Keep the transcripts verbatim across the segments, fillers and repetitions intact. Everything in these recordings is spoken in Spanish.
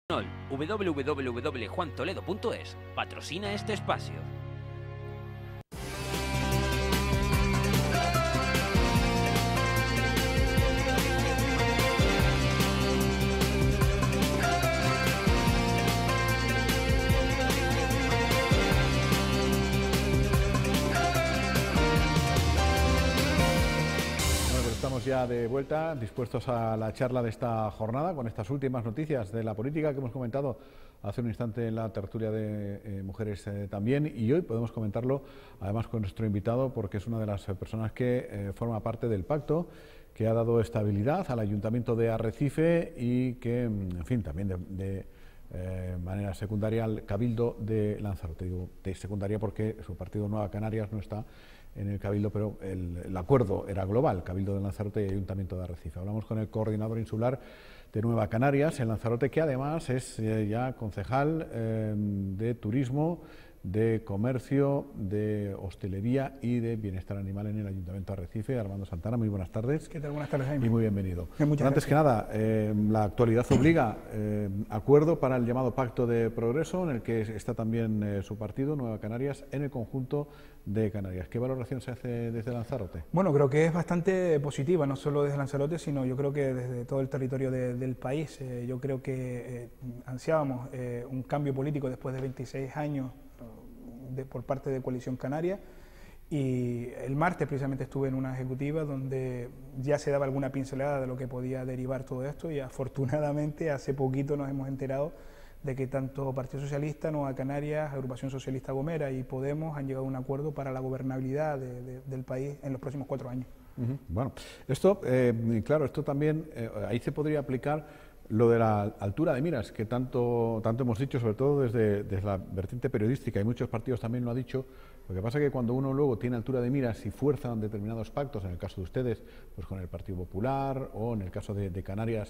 w w w punto juan toledo punto es patrocina este espacio. Estamos ya de vuelta, dispuestos a la charla de esta jornada, con estas últimas noticias de la política que hemos comentado hace un instante en la tertulia de eh, mujeres eh, también, y hoy podemos comentarlo además con nuestro invitado, porque es una de las personas que eh, forma parte del pacto que ha dado estabilidad al Ayuntamiento de Arrecife y que, en fin, también de, de eh, manera secundaria al Cabildo de Lanzarote. Digo de secundaria porque su partido Nueva Canarias no está en el Cabildo, pero el, el acuerdo era global, Cabildo de Lanzarote y Ayuntamiento de Arrecife. Hablamos con el coordinador insular de Nueva Canarias en Lanzarote, que además es eh, ya concejal eh, de turismo, de comercio, de hostelería y de bienestar animal en el Ayuntamiento de Arrecife. Armando Santana, muy buenas tardes. ¿Qué tal? Buenas tardes, Jaime. Y muy bienvenido. Muchas Antes gracias. que nada, eh, la actualidad obliga eh, acuerdo para el llamado Pacto de Progreso, en el que está también eh, su partido, Nueva Canarias, en el conjunto de Canarias. ¿Qué valoración se hace desde Lanzarote? Bueno, creo que es bastante positiva, no solo desde Lanzarote, sino yo creo que desde todo el territorio de, del país. Eh, yo creo que eh, ansiábamos eh, un cambio político después de veintiséis años de, por parte de Coalición Canaria, y el martes precisamente estuve en una ejecutiva donde ya se daba alguna pincelada de lo que podía derivar todo esto, y afortunadamente hace poquito nos hemos enterado de que tanto Partido Socialista, Nueva Canarias, Agrupación Socialista Gomera y Podemos han llegado a un acuerdo para la gobernabilidad de, de, del país en los próximos cuatro años. Uh-huh. Bueno, esto, eh, claro, esto también, eh, ahí se podría aplicar lo de la altura de miras, que tanto, tanto hemos dicho, sobre todo desde, desde la vertiente periodística, y muchos partidos también lo han dicho. Lo que pasa es que cuando uno luego tiene altura de miras y fuerzan determinados pactos, en el caso de ustedes, pues con el Partido Popular, o en el caso de, de Canarias,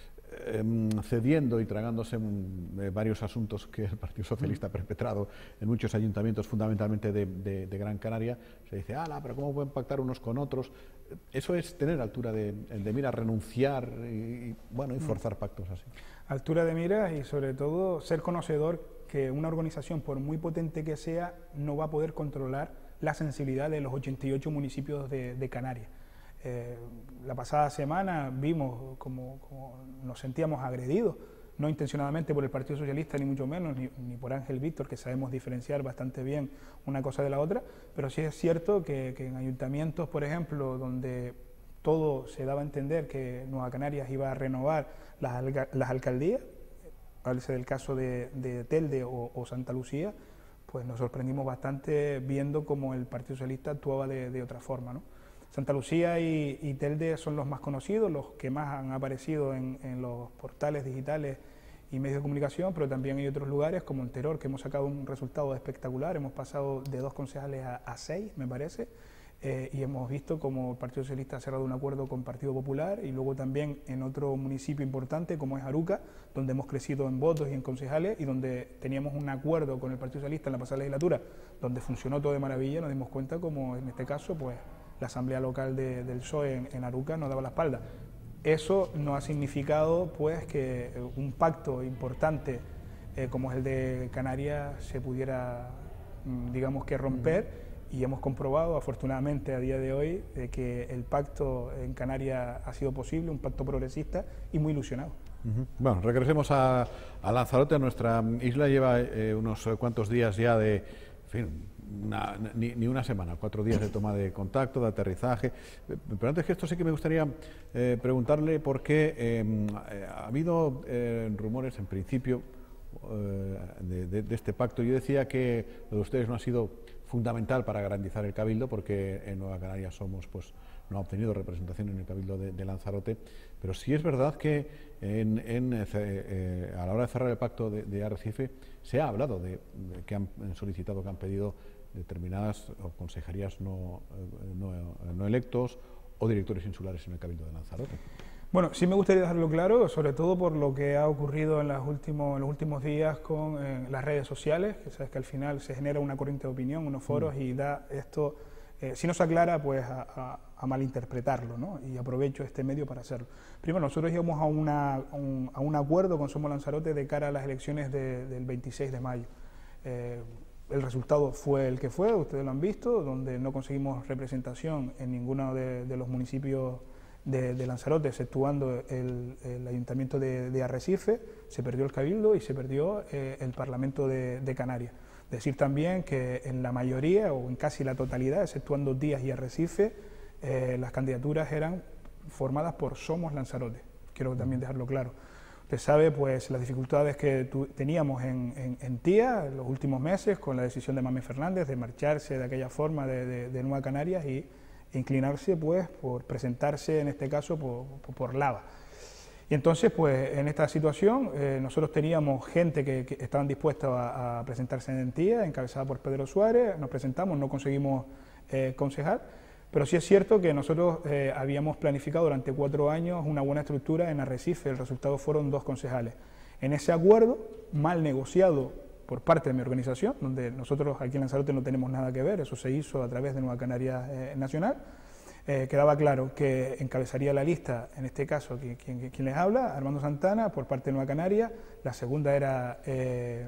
Eh, cediendo y tragándose eh, varios asuntos que el Partido Socialista ha perpetrado en muchos ayuntamientos, fundamentalmente de, de, de Gran Canaria, se dice, ala, pero ¿cómo pueden pactar unos con otros? Eso es tener altura de, de mira, renunciar y, y, bueno, y forzar pactos así. Altura de miras y sobre todo ser conocedor que una organización, por muy potente que sea, no va a poder controlar la sensibilidad de los ochenta y ocho municipios de, de Canarias. Eh, la pasada semana vimos como, como nos sentíamos agredidos, no intencionadamente por el Partido Socialista, ni mucho menos, ni, ni por Ángel Víctor, que sabemos diferenciar bastante bien una cosa de la otra, pero sí es cierto que, que en ayuntamientos, por ejemplo, donde todo se daba a entender que Nueva Canarias iba a renovar las, las alcaldías, háblese del caso de, de Telde o, o Santa Lucía, pues nos sorprendimos bastante viendo cómo el Partido Socialista actuaba de, de otra forma, ¿no? Santa Lucía y, y Telde son los más conocidos, los que más han aparecido en, en los portales digitales y medios de comunicación, pero también hay otros lugares como Teror, que hemos sacado un resultado espectacular. Hemos pasado de dos concejales a, a seis, me parece, eh, y hemos visto como el Partido Socialista ha cerrado un acuerdo con Partido Popular, y luego también en otro municipio importante como es Aruca, donde hemos crecido en votos y en concejales, y donde teníamos un acuerdo con el Partido Socialista en la pasada legislatura, donde funcionó todo de maravilla. Nos dimos cuenta como en este caso, pues, la asamblea local de, del P S O E en, en Aruca nos daba la espalda. Eso no ha significado pues que un pacto importante eh, como es el de Canarias se pudiera, digamos, que romper, y hemos comprobado afortunadamente a día de hoy eh, que el pacto en Canarias ha sido posible, un pacto progresista y muy ilusionado. Uh-huh. Bueno, regresemos a, a Lanzarote. Nuestra isla lleva eh, unos cuantos días ya de, en fin, Una, ni, ni una semana, cuatro días de toma de contacto, de aterrizaje. Pero antes que esto sí que me gustaría eh, preguntarle por qué eh, ha habido eh, rumores en principio eh, de, de, de este pacto. Yo decía que lo de ustedes no ha sido fundamental para garantizar el Cabildo, porque en Nueva Canarias somos, pues, no ha obtenido representación en el Cabildo de, de Lanzarote, pero sí es verdad que en, en, eh, eh, a la hora de cerrar el pacto de, de Arrecife se ha hablado de, de que han solicitado, que han pedido determinadas consejerías no, no, no electos o directores insulares en el Cabildo de Lanzarote. Bueno, sí me gustaría dejarlo claro, sobre todo por lo que ha ocurrido en, las últimos, en los últimos días con eh, las redes sociales, que sabes que al final se genera una corriente de opinión, unos foros, mm. y da esto Eh, si no se aclara, pues a, a, a malinterpretarlo, ¿no? Y aprovecho este medio para hacerlo. Primero, nosotros llegamos a, una, a, un, a un acuerdo con Somos Lanzarote de cara a las elecciones de, del veintiséis de mayo. Eh, el resultado fue el que fue, ustedes lo han visto, donde no conseguimos representación en ninguno de, de los municipios de, de Lanzarote, exceptuando el, el Ayuntamiento de, de Arrecife. Se perdió el Cabildo y se perdió eh, el Parlamento de, de Canarias. Decir también que en la mayoría, o en casi la totalidad, exceptuando Díaz y Arrecife, eh, las candidaturas eran formadas por Somos Lanzarote. Quiero también dejarlo claro. Usted sabe pues las dificultades que tu, teníamos en, en, en Tía en los últimos meses con la decisión de Mame Fernández de marcharse de aquella forma de, de, de Nueva Canarias y e inclinarse pues por presentarse en este caso por, por, por Lava. Y entonces, pues en esta situación, eh, nosotros teníamos gente que, que estaban dispuestos a, a presentarse en Tía, encabezada por Pedro Suárez, nos presentamos, no conseguimos eh, concejal, pero sí es cierto que nosotros eh, habíamos planificado durante cuatro años una buena estructura en Arrecife, el resultado fueron dos concejales. En ese acuerdo, mal negociado por parte de mi organización, donde nosotros aquí en Lanzarote no tenemos nada que ver, eso se hizo a través de Nueva Canarias eh, Nacional, Eh, quedaba claro que encabezaría la lista, en este caso, quien, quien, quien les habla, Armando Santana, por parte de Nueva Canaria, la segunda era eh,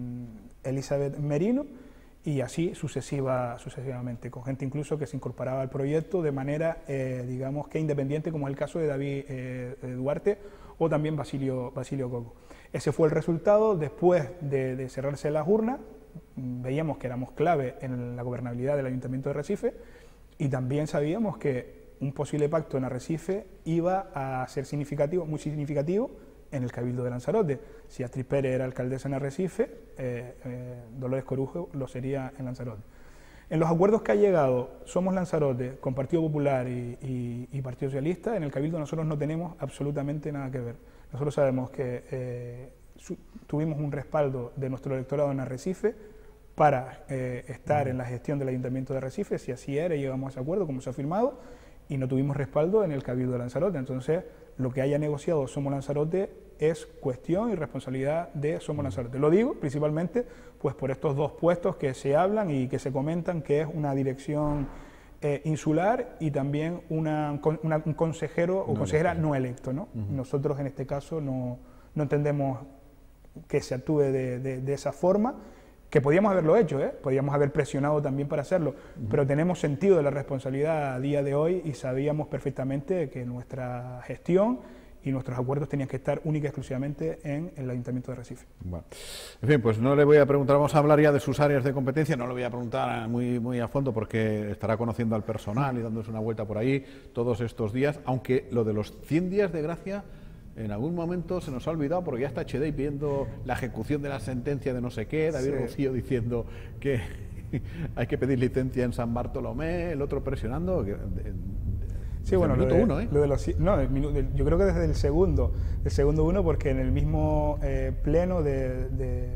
Elizabeth Merino, y así sucesiva, sucesivamente, con gente incluso que se incorporaba al proyecto de manera, eh, digamos, que independiente, como es el caso de David eh, Duarte o también Basilio, Basilio Coco. Ese fue el resultado. Después de, de cerrarse las urnas, veíamos que éramos clave en la gobernabilidad del Ayuntamiento de Arrecife, y también sabíamos que un posible pacto en Arrecife iba a ser significativo, muy significativo en el Cabildo de Lanzarote. Si Astrid Pérez era alcaldesa en Arrecife, eh, eh, Dolores Corujo lo sería en Lanzarote. En los acuerdos que ha llegado Somos Lanzarote con Partido Popular y, y, y Partido Socialista, en el Cabildo nosotros no tenemos absolutamente nada que ver. Nosotros sabemos que eh, su, tuvimos un respaldo de nuestro electorado en Arrecife para eh, estar en la gestión del Ayuntamiento de Arrecife, si así era, llegamos a ese acuerdo, como se ha firmado, y no tuvimos respaldo en el Cabildo de Lanzarote. Entonces, lo que haya negociado Somos Lanzarote es cuestión y responsabilidad de Somos Lanzarote. Lo digo principalmente pues por estos dos puestos que se hablan y que se comentan, que es una dirección eh, insular y también una, una, un consejero o no consejera electo. no electo, ¿no? Uh-huh. Nosotros en este caso no, no entendemos que se actúe de, de, de esa forma, que podíamos haberlo hecho, ¿eh? Podíamos haber presionado también para hacerlo, uh-huh. pero tenemos sentido de la responsabilidad a día de hoy y sabíamos perfectamente que nuestra gestión y nuestros acuerdos tenían que estar única y exclusivamente en el Ayuntamiento de Arrecife. Bueno. En fin, pues no le voy a preguntar, vamos a hablar ya de sus áreas de competencia, no le voy a preguntar muy, muy a fondo porque estará conociendo al personal y dándose una vuelta por ahí todos estos días, aunque lo de los cien días de gracia en algún momento se nos ha olvidado porque ya está H D pidiendo la ejecución de la sentencia de no sé qué, David sí. Rocío diciendo que hay que pedir licencia en San Bartolomé, el otro presionando. Que, de, sí, bueno, el minuto lo de, uno, ¿eh? Lo de los, no, el minuto, yo creo que desde el segundo, el segundo uno, porque en el mismo eh, pleno de, de,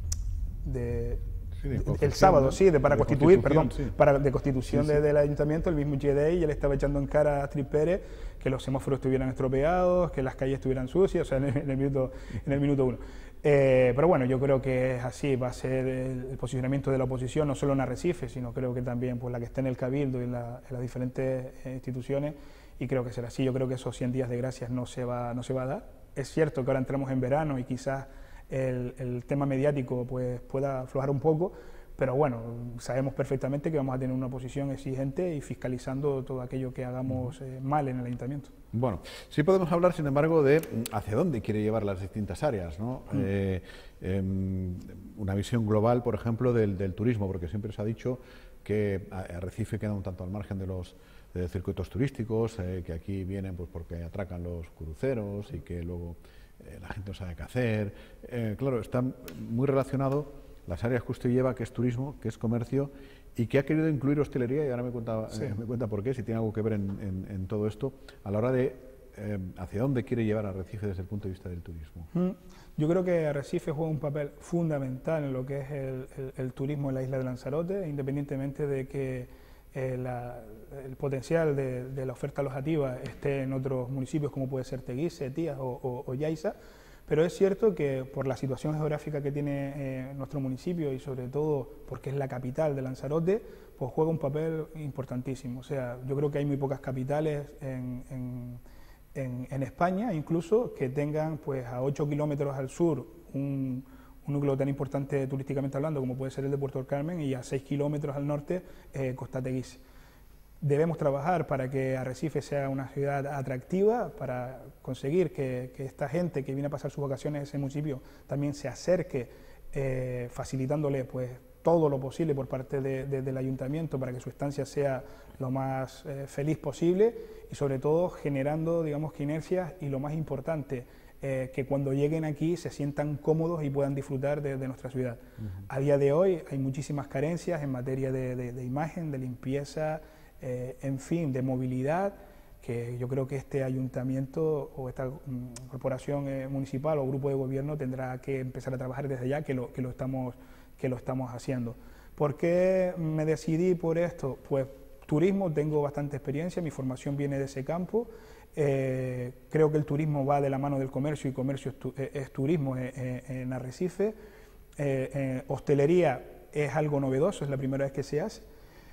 de Sí, de el sábado, sí, de, para de constituir, perdón, sí. para, de constitución sí, sí. De, del ayuntamiento, el mismo G D I, y él estaba echando en cara a Astrid Pérez que los semáforos estuvieran estropeados, que las calles estuvieran sucias, o sea, en el, en el minuto en el minuto uno. Eh, pero bueno, yo creo que es así, va a ser el, el posicionamiento de la oposición, no solo en Arrecife, sino creo que también pues, la que está en el Cabildo y en, la, en las diferentes eh, instituciones, y creo que será así. Yo creo que esos cien días de gracias no se va, no se va a dar. Es cierto que ahora entramos en verano y quizás El, el tema mediático pues, pueda aflojar un poco, pero bueno, sabemos perfectamente que vamos a tener una oposición exigente y fiscalizando todo aquello que hagamos eh, mal en el ayuntamiento. Bueno, sí podemos hablar, sin embargo, de hacia dónde quiere llevar las distintas áreas, ¿no? Mm. Eh, eh, una visión global, por ejemplo, del, del turismo, porque siempre se ha dicho que Arrecife queda un tanto al margen de los de circuitos turísticos, eh, que aquí vienen pues porque atracan los cruceros y que luego Eh, la gente no sabe qué hacer. Eh, claro, está muy relacionado las áreas que usted lleva, que es turismo, que es comercio, y que ha querido incluir hostelería, y ahora me cuenta, sí. eh, me cuenta por qué, si tiene algo que ver en, en, en todo esto, a la hora de eh, hacia dónde quiere llevar a Arrecife desde el punto de vista del turismo. Mm. Yo creo que Arrecife juega un papel fundamental en lo que es el, el, el turismo en la isla de Lanzarote, independientemente de que Eh, la, el potencial de, de la oferta alojativa esté en otros municipios como puede ser Teguise, Tías o, o, o Yaiza, Pero es cierto que por la situación geográfica que tiene eh, nuestro municipio y sobre todo porque es la capital de Lanzarote, pues juega un papel importantísimo. O sea, yo creo que hay muy pocas capitales en, en, en, en España, incluso, que tengan pues a ocho kilómetros al sur un, un núcleo tan importante turísticamente hablando como puede ser el de Puerto del Carmen y a seis kilómetros al norte eh, Costa Teguise. Debemos trabajar para que Arrecife sea una ciudad atractiva, para conseguir que, que esta gente que viene a pasar sus vacaciones en ese municipio también se acerque, eh, facilitándole pues todo lo posible por parte de, de, del ayuntamiento para que su estancia sea lo más eh, feliz posible y sobre todo generando, digamos, que inercias y lo más importante, eh, que cuando lleguen aquí se sientan cómodos y puedan disfrutar de, de nuestra ciudad. Uh-huh. A día de hoy hay muchísimas carencias en materia de, de, de imagen, de limpieza, Eh, en fin, de movilidad, que yo creo que este ayuntamiento o esta um, corporación eh, municipal o grupo de gobierno tendrá que empezar a trabajar desde ya, que lo, que lo, estamos, que lo estamos haciendo. ¿Por qué me decidí por esto? Pues turismo, tengo bastante experiencia, mi formación viene de ese campo, eh, creo que el turismo va de la mano del comercio y comercio es, tu, es turismo en, en Arrecife, eh, eh, hostelería es algo novedoso, es la primera vez que se hace.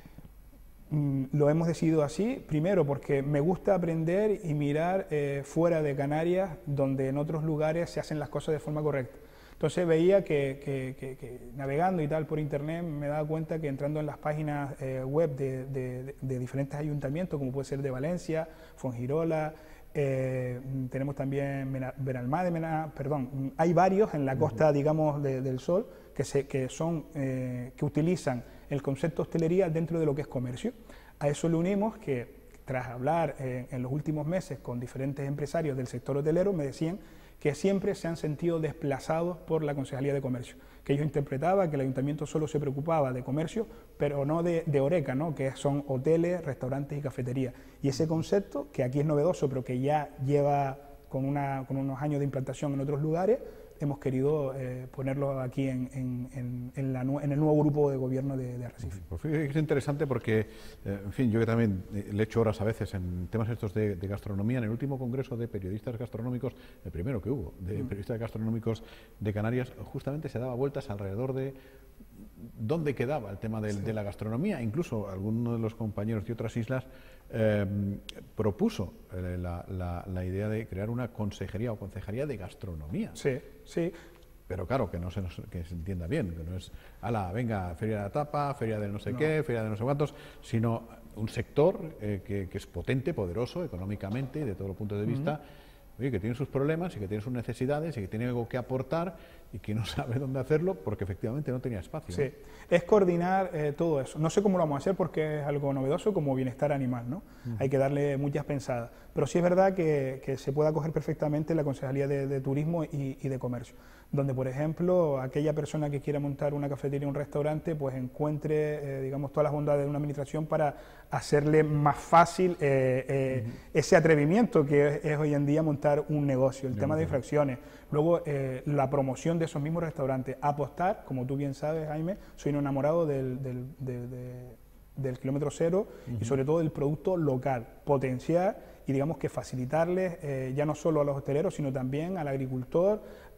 Lo hemos decidido así, primero porque me gusta aprender y mirar eh, fuera de Canarias, donde en otros lugares se hacen las cosas de forma correcta. Entonces veía que, que, que, que navegando y tal por internet me daba cuenta que entrando en las páginas eh, web de, de, de diferentes ayuntamientos, como puede ser de Valencia, Fuengirola, eh, tenemos también Benalmádena, perdón, hay varios en la costa, uh-huh. digamos, de, del Sol, que, se, que, son, eh, que utilizan el concepto hostelería dentro de lo que es comercio. A eso le unimos que, tras hablar eh, en los últimos meses con diferentes empresarios del sector hotelero, me decían que siempre se han sentido desplazados por la Concejalía de Comercio, que ellos interpretaban que el ayuntamiento solo se preocupaba de comercio, pero no de, de Horeca, ¿no? Que son hoteles, restaurantes y cafeterías. Y ese concepto, que aquí es novedoso, pero que ya lleva con, una, con unos años de implantación en otros lugares, hemos querido eh, ponerlo aquí en, en, en, en, la, en el nuevo grupo de gobierno de, de Arrecife. Pues es interesante porque, eh, en fin, yo que también le echo horas a veces en temas estos de, de gastronomía, en el último congreso de periodistas gastronómicos, el primero que hubo, de mm. periodistas gastronómicos de Canarias, justamente se daba vueltas alrededor de dónde quedaba el tema de, sí. de la gastronomía. Incluso alguno de los compañeros de otras islas eh, propuso eh, la, la, la idea de crear una consejería o concejalía de gastronomía. Sí, sí. Pero claro, que no se, nos, que se entienda bien, que no es, ala, venga, feria de la tapa, feria de no sé no. qué, feria de no sé cuántos, sino un sector eh, que, que es potente, poderoso económicamente y de todos los puntos de vista, uh-huh. oye, que tiene sus problemas y que tiene sus necesidades y que tiene algo que aportar y que no sabe dónde hacerlo porque efectivamente no tenía espacio. Sí, ¿no? Es coordinar eh, todo eso. No sé cómo lo vamos a hacer porque es algo novedoso como bienestar animal, ¿no? Uh-huh. Hay que darle muchas pensadas. Pero sí es verdad que, que se puede acoger perfectamente la Concejalía de, de Turismo y, y de Comercio, donde, por ejemplo, aquella persona que quiera montar una cafetería o un restaurante, pues encuentre, eh, digamos, todas las bondades de una administración para hacerle más fácil eh, eh, uh-huh. ese atrevimiento que es, es hoy en día montar un negocio, el Yo tema de infracciones, luego eh, la promoción de esos mismos restaurantes, apostar, como tú bien sabes, Jaime, soy un enamorado del, del, de, de, del kilómetro cero uh-huh. y sobre todo del producto local, potenciar y digamos que facilitarles eh, ya no solo a los hosteleros, sino también al agricultor,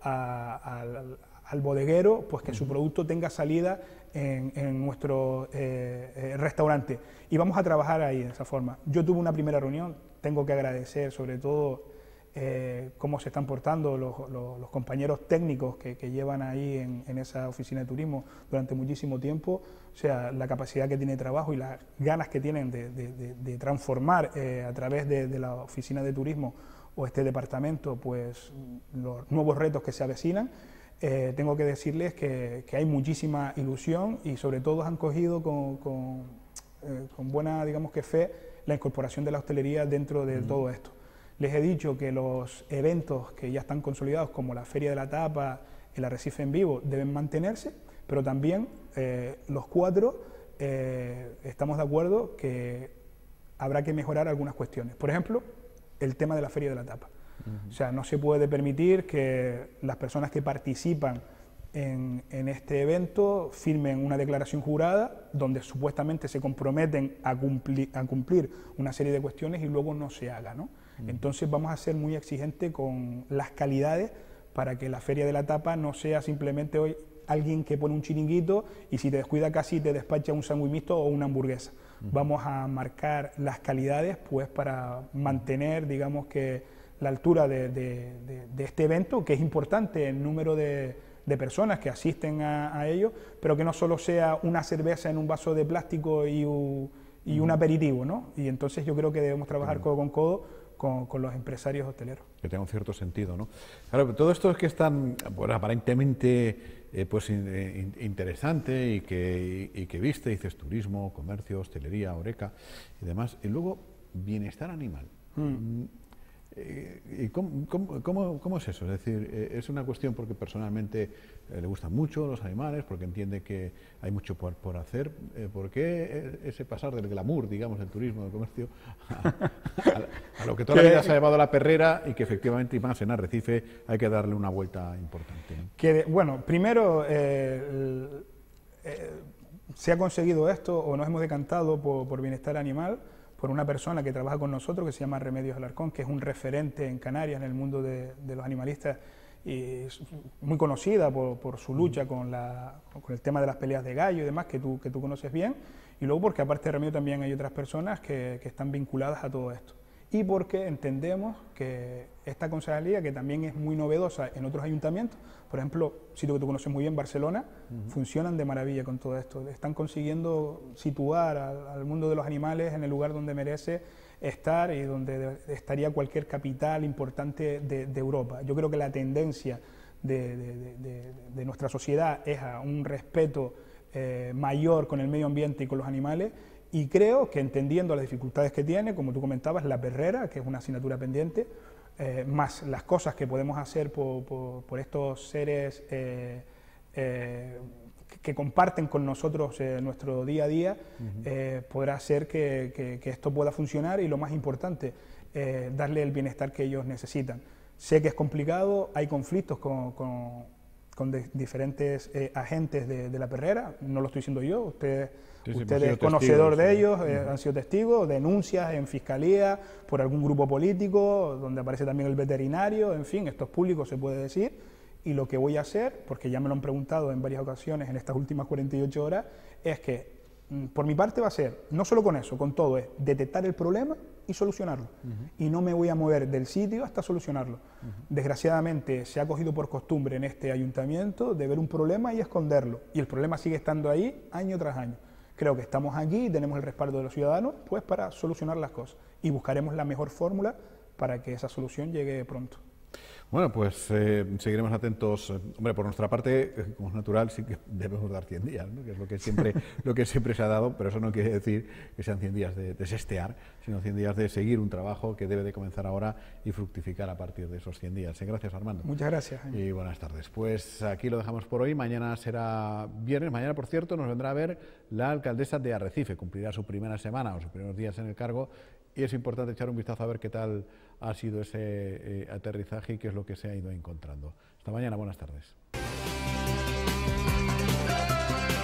a, a, al, al bodeguero, pues que uh-huh. su producto tenga salida en, en nuestro eh, eh, restaurante. Y vamos a trabajar ahí de esa forma. Yo tuve una primera reunión, tengo que agradecer sobre todo eh, cómo se están portando los, los, los compañeros técnicos que, que llevan ahí en, en esa oficina de turismo durante muchísimo tiempo, o sea, la capacidad que tiene de trabajo y las ganas que tienen de, de, de, de transformar eh, a través de, de la oficina de turismo o este departamento, pues los nuevos retos que se avecinan. Eh, tengo que decirles que, que hay muchísima ilusión y sobre todo han cogido con, con, eh, con buena, digamos que fe, la incorporación de la hostelería dentro de uh-huh. todo esto. Les he dicho que los eventos que ya están consolidados, como la Feria de la Tapa, el Arrecife en Vivo, deben mantenerse, pero también eh, los cuatro eh, estamos de acuerdo que habrá que mejorar algunas cuestiones. Por ejemplo, el tema de la Feria de la Tapa. Uh-huh. O sea, no se puede permitir que las personas que participan en, en este evento firmen una declaración jurada donde supuestamente se comprometen a cumplir, a cumplir una serie de cuestiones y luego no se haga, ¿no? Uh-huh. Entonces vamos a ser muy exigentes con las calidades para que la Feria de la Tapa no sea simplemente hoy alguien que pone un chiringuito y si te descuida casi te despacha un sándwich mixto o una hamburguesa. Uh-huh. Vamos a marcar las calidades pues para mantener, digamos que, la altura de, de, de, de este evento, que es importante el número de, de personas que asisten a, a ello, pero que no solo sea una cerveza en un vaso de plástico y, u, y uh-huh. un aperitivo, ¿no? Y entonces yo creo que debemos trabajar uh-huh. codo con codo Con, con los empresarios hosteleros. Que tenga un cierto sentido, ¿no? Claro, todo esto es que es tan, bueno, aparentemente eh, pues, in, in, interesante y que, y, y que viste, dices turismo, comercio, hostelería, Horeca y demás, y luego bienestar animal. Mm. Eh, ¿Y cómo, cómo, cómo, cómo es eso? Es decir, eh, es una cuestión porque personalmente eh, le gustan mucho los animales, porque entiende que hay mucho por, por hacer. Eh, ¿Por qué ese pasar del glamour, digamos, del turismo, del comercio, a, a, a lo que toda la vida se ha llamado la perrera y que efectivamente, y más en Arrecife, hay que darle una vuelta importante, ¿no? Que, bueno, primero, eh, el, eh, se ha conseguido esto o nos hemos decantado por, por bienestar animal, por una persona que trabaja con nosotros que se llama Remedios Alarcón, que es un referente en Canarias, en el mundo de, de los animalistas, y es muy conocida por, por su lucha con, la, con el tema de las peleas de gallo y demás, que tú, que tú conoces bien, y luego porque aparte de Remedios también hay otras personas que, que están vinculadas a todo esto. Y porque entendemos que esta concejalía, que también es muy novedosa en otros ayuntamientos, por ejemplo, sitio que tú conoces muy bien, Barcelona, uh-huh. funcionan de maravilla con todo esto. Están consiguiendo situar al, al mundo de los animales en el lugar donde merece estar y donde de, estaría cualquier capital importante de, de Europa. Yo creo que la tendencia de, de, de, de, de nuestra sociedad es a un respeto eh, mayor con el medio ambiente y con los animales. Y creo que entendiendo las dificultades que tiene, como tú comentabas, la perrera, que es una asignatura pendiente, eh, más las cosas que podemos hacer por, por, por estos seres eh, eh, que, que comparten con nosotros eh, nuestro día a día, uh-huh. eh, podrá hacer que, que, que esto pueda funcionar y, lo más importante, eh, darle el bienestar que ellos necesitan. Sé que es complicado, hay conflictos con, con, con de, diferentes eh, agentes de, de la perrera, no lo estoy diciendo yo, ustedes... Sí, sí, Usted es conocedor de ellos, eh, uh-huh. han sido testigos, denuncias en fiscalía por algún grupo político, donde aparece también el veterinario, en fin, esto es público, se puede decir, y lo que voy a hacer, porque ya me lo han preguntado en varias ocasiones en estas últimas cuarenta y ocho horas, es que, por mi parte va a ser, no solo con eso, con todo, es detectar el problema y solucionarlo. Uh-huh. Y no me voy a mover del sitio hasta solucionarlo. Uh-huh. Desgraciadamente se ha cogido por costumbre en este ayuntamiento de ver un problema y esconderlo, y el problema sigue estando ahí año tras año. Creo que estamos aquí y tenemos el respaldo de los ciudadanos pues para solucionar las cosas y buscaremos la mejor fórmula para que esa solución llegue pronto. Bueno, pues eh, seguiremos atentos. Hombre, por nuestra parte, como es natural, sí que debemos dar cien días, ¿no? Que es lo que siempre lo que siempre se ha dado, pero eso no quiere decir que sean cien días de, de sestear, sino cien días de seguir un trabajo que debe de comenzar ahora y fructificar a partir de esos cien días. Gracias, Armando. Muchas gracias. Y buenas tardes. Pues aquí lo dejamos por hoy. Mañana será viernes. Mañana, por cierto, nos vendrá a ver la alcaldesa de Arrecife. Cumplirá su primera semana o sus primeros días en el cargo. Y es importante echar un vistazo a ver qué tal ha sido ese eh, aterrizaje y qué es lo que se ha ido encontrando. Hasta mañana, buenas tardes.